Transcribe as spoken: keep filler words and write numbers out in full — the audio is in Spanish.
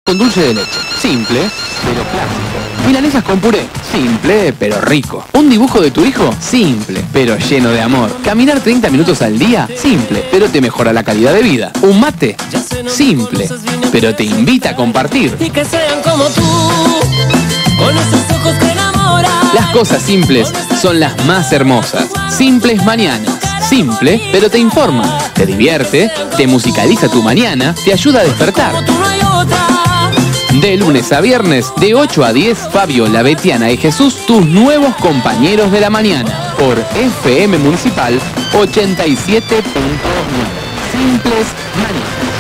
con dulce de leche. Simple, pero clásico. Milanesas con puré. Simple, pero rico. Un dibujo de tu hijo. Simple, pero lleno de amor. Caminar treinta minutos al día. Simple, pero te mejora la calidad de vida. Un mate. Simple, pero te invita a compartir. Y que sean como tú, con esos ojos que enamoran. Las cosas simples son las más hermosas. Simples mañanas. Simple, pero te informa, te divierte, te musicaliza tu mañana, te ayuda a despertar. De lunes a viernes, de ocho a diez, Fabio, Betiana y Jesús, tus nuevos compañeros de la mañana, por F M Municipal ochenta y siete punto nueve. Simples mañanas.